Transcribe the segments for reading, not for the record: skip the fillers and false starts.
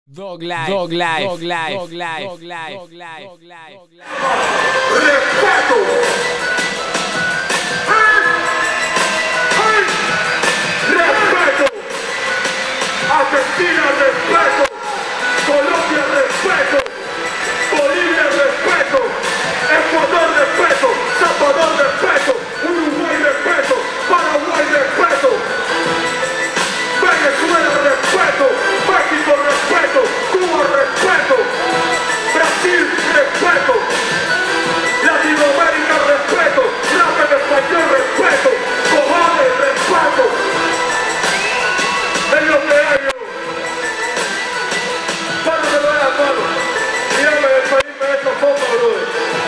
Dog Life, Dog Life, Dog Life, Dog Life, Dog Life, Dog Life, Dog Life, Dog Life. ¡Respeto! ¡Hey! ¡Respeto! Argentina, respeto. Colombia, respeto. Bolivia, respeto. Ecuador, respeto. Salvador, respeto. Uruguay, respeto. Paraguay, respeto. Venezuela, respeto. México, respeto. Cuba, respeto. Brasil, respeto. Latinoamérica, respeto. Rap en español, respeto. Cojones, respeto. Es lo que hay yo. Para que lo hagan, mano. Dígame despedirme de esta forma, brother.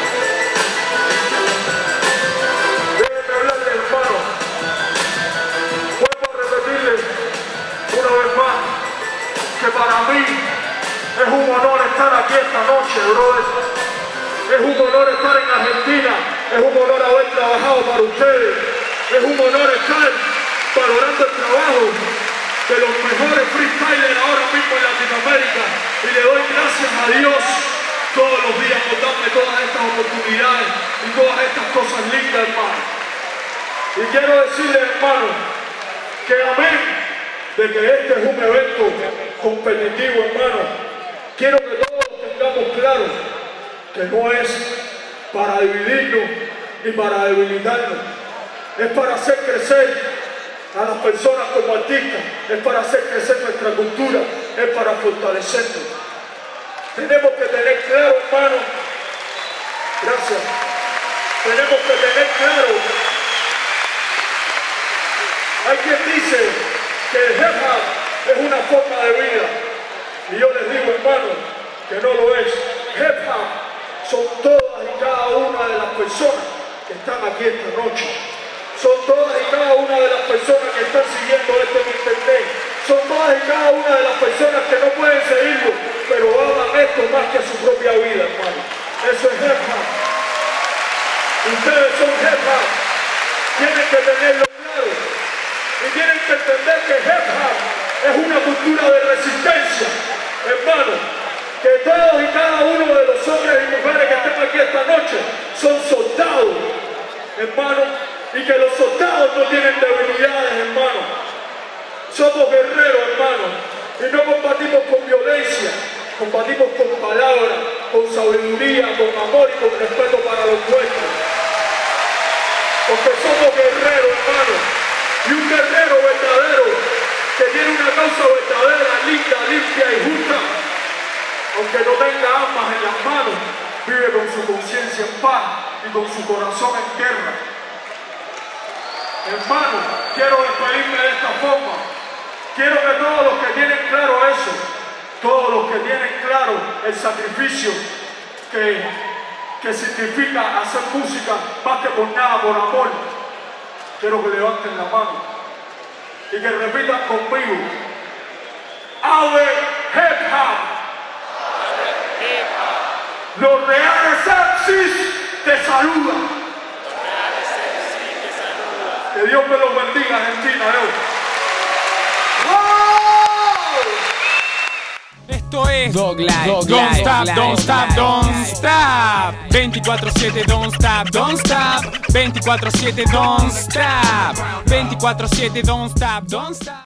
Déjenme hablarle, hermano. Vuelvo a repetirle una vez más que para mí es un honor estar aquí esta noche, brother. Es un honor estar en Argentina. Es un honor haber trabajado para ustedes. Es un honor estar valorando el trabajo de los mejores freestylers ahora mismo en Latinoamérica. Y le doy gracias a Dios todos los días por darme todas estas oportunidades y todas estas cosas lindas, hermano. Y quiero decirle, hermano, que amén de que este es un evento competitivo, hermano. Quiero que todos tengamos claro que no es para dividirnos ni para debilitarnos. Es para hacer crecer a las personas como artistas, es para hacer crecer nuestra cultura, es para fortalecernos. Tenemos que tener claro, hermano, gracias, tenemos que tener claro, hay quien dice que el hip hop es una forma de vida, y yo les digo, hermano, que no lo es. Hip hop son todas y cada una de las personas que están aquí esta noche. Son todas y cada una de las personas que están siguiendo esto en internet. Son todas y cada una de las personas que no pueden seguirlo, pero aman esto más que a su propia vida, hermano. Eso es hip hop. Ustedes son hip hop. Tienen que tenerlo claro. Y tienen que entender que hip hop es una cultura de resistencia, hermano. Que todos y cada uno de los hombres y mujeres que están aquí esta noche son soldados, hermano. Y que los soldados no tienen debilidades, hermano. Somos guerreros, hermano. Y no combatimos con violencia, combatimos con palabras, con sabiduría, con amor y con respeto para los nuestros. Porque somos guerreros, hermano. Y un guerrero verdadero, que tiene una causa verdadera, linda, limpia y justa, aunque no tenga armas en las manos, vive con su conciencia en paz y con su corazón en guerra. Hermano, quiero despedirme de esta forma. Quiero que todos los que tienen claro eso, todos los que tienen claro el sacrificio que significa hacer música más que por nada, por amor, quiero que levanten la mano y que repitan conmigo: ¡Ave hip hop! Los reales MCs te saludan. Que Dios me los bendiga, Argentina. Esto es Dog Life, Dog Don't Life, stop, Life, don't stop, Life, don't Life. stop. 24/7, don't stop, don't stop. 24/7, don't stop. 24/7, don't stop, don't stop.